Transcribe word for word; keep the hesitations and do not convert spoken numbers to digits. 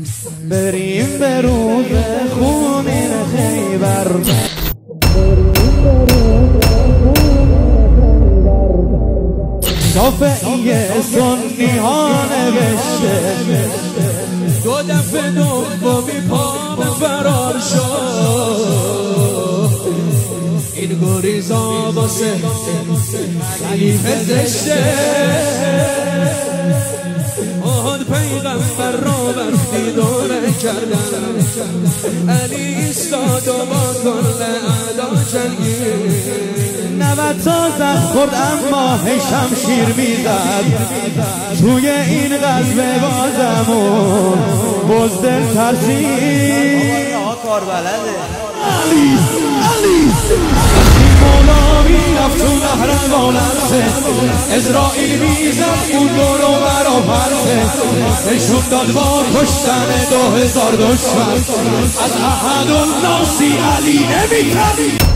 بریم به روز خونین خیبر، شافعی سنی ها نوشته دو دفعه دومی پام فرار شد، این گریزا واسه خلیفه زشته، آن پیغمبر را بر دیداره کردن، علی ایستاد و با کل اعدا جنگید، نود تا زخم خورد اما هی شمشیر میزد، توی این قلب بازمون بزدل ترسید، کار بلده علی علی مولا میرفت تو نهر مالنسه، اسرائیل میزد اون دورو برا پرسه، نشون داد با کشتن دو هزار دشمن، از احد و ناسی علی نمیترد.